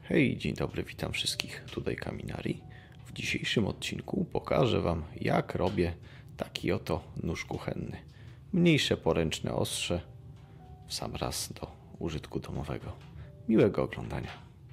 Hej, dzień dobry, witam wszystkich, tutaj Kaminari. W dzisiejszym odcinku pokażę Wam, jak robię taki oto nóż kuchenny. Mniejsze poręczne ostrze, w sam raz do użytku domowego. Miłego oglądania.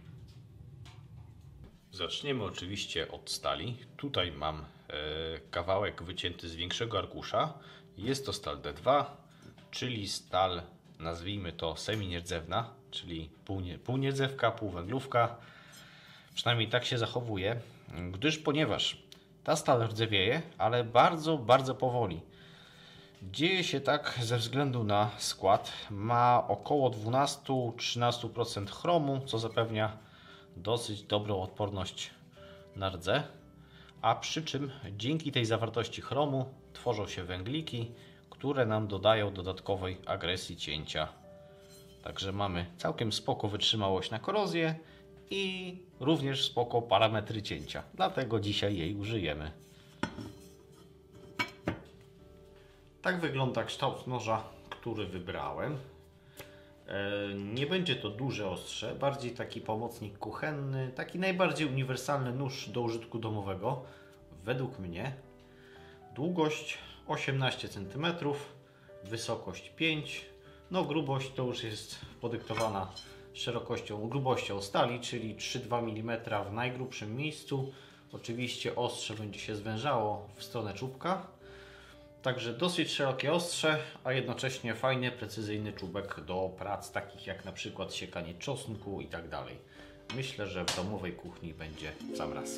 Zaczniemy oczywiście od stali. Tutaj mam kawałek wycięty z większego arkusza. Jest to stal D2, czyli stal, nazwijmy to semi-nierdzewna, czyli pół nierdzewka, pół węglówka. Przynajmniej tak się zachowuje, ponieważ ta stal rdzewieje, ale bardzo powoli. Dzieje się tak ze względu na skład. Ma około 12-13% chromu, co zapewnia dosyć dobrą odporność na rdze. A przy czym dzięki tej zawartości chromu tworzą się węgliki, które nam dodają dodatkowej agresji cięcia. Także mamy całkiem spoko wytrzymałość na korozję i również spoko parametry cięcia. Dlatego dzisiaj jej użyjemy. Tak wygląda kształt noża, który wybrałem. Nie będzie to duże ostrze, bardziej taki pomocnik kuchenny, taki najbardziej uniwersalny nóż do użytku domowego, według mnie. Długość 18 cm, wysokość 5 cm. No grubość to już jest podyktowana grubością stali, czyli 3,2 mm w najgrubszym miejscu. Oczywiście ostrze będzie się zwężało w stronę czubka. Także dosyć szerokie ostrze, a jednocześnie fajny, precyzyjny czubek do prac takich jak na przykład siekanie czosnku i tak dalej. Myślę, że w domowej kuchni będzie w sam raz.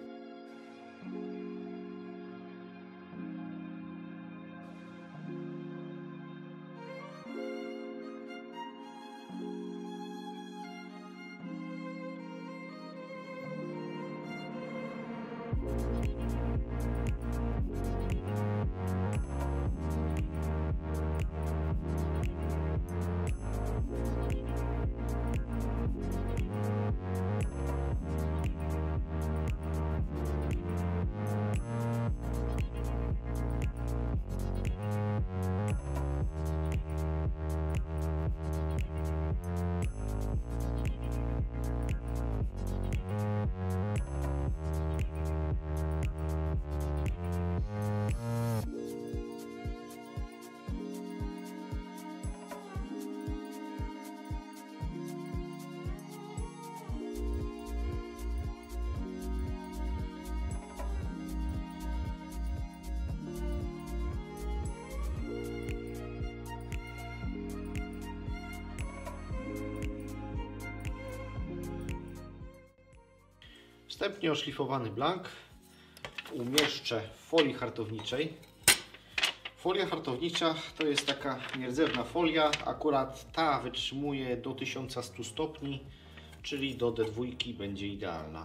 Wstępnie oszlifowany blank umieszczę w folii hartowniczej. Folia hartownicza to jest taka nierdzewna folia, akurat ta wytrzymuje do 1100 stopni, czyli do D2 będzie idealna.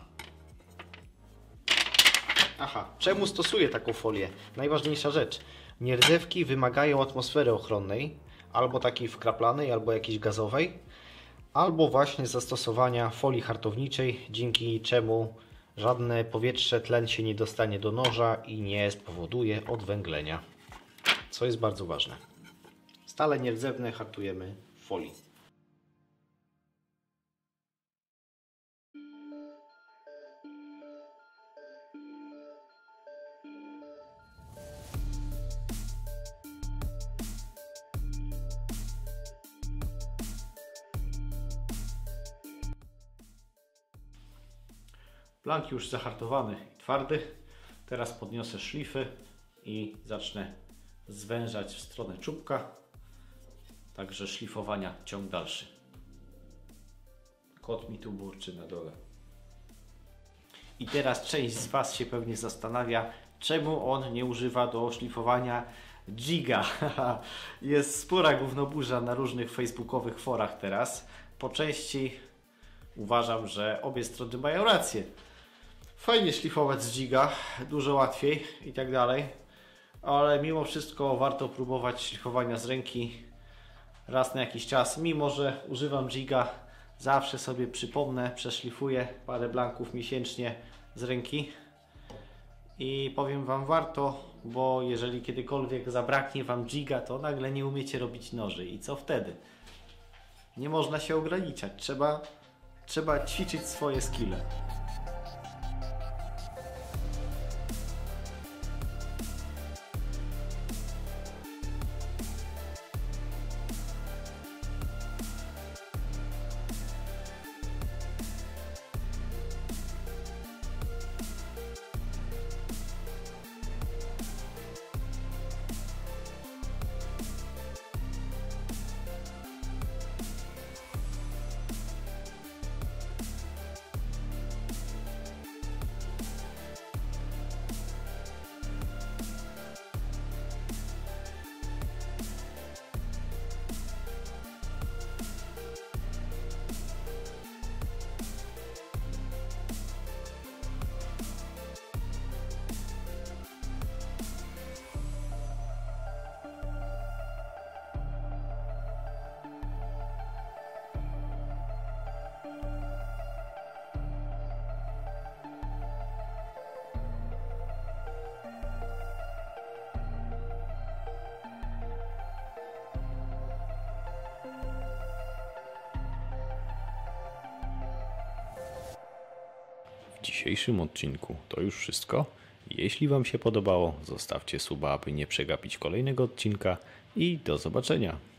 Czemu stosuję taką folię? Najważniejsza rzecz. Nierdzewki wymagają atmosfery ochronnej, albo takiej wkraplanej, albo jakiejś gazowej, albo właśnie zastosowania folii hartowniczej, dzięki czemu żadne powietrze, tlen się nie dostanie do noża i nie spowoduje odwęglenia, co jest bardzo ważne. Stale nierdzewne hartujemy w folii. Blank już zahartowany i twardy. Teraz podniosę szlify i zacznę zwężać w stronę czubka. Także szlifowania ciąg dalszy. Kot mi tu burczy na dole. I teraz część z Was się pewnie zastanawia, czemu on nie używa do szlifowania Jiga. Jest spora gównoburza na różnych facebookowych forach teraz. Po części uważam, że obie strony mają rację. Fajnie szlifować z Jiga, dużo łatwiej i tak dalej, ale mimo wszystko warto próbować szlifowania z ręki raz na jakiś czas. Mimo że używam Jiga, zawsze sobie przypomnę, przeszlifuję parę blanków miesięcznie z ręki i powiem Wam, warto, bo jeżeli kiedykolwiek zabraknie Wam Jiga, to nagle nie umiecie robić noży i co wtedy? Nie można się ograniczać, trzeba Trzeba ćwiczyć swoje skille. W dzisiejszym odcinku to już wszystko. Jeśli Wam się podobało, zostawcie suba, aby nie przegapić kolejnego odcinka i do zobaczenia.